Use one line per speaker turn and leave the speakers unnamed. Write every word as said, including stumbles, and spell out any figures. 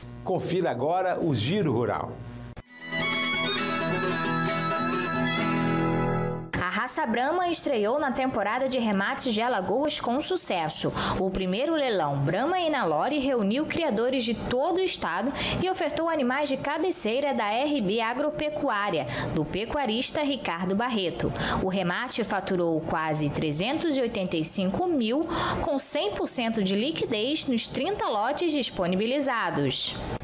Confira agora o Giro Rural.
A raça Brahma estreou na temporada de remates de Alagoas com sucesso. O primeiro leilão Brahma Inalore reuniu criadores de todo o estado e ofertou animais de cabeceira da R B Agropecuária, do pecuarista Ricardo Barreto. O remate faturou quase trezentos e oitenta e cinco mil, com cem por cento de liquidez nos trinta lotes disponibilizados.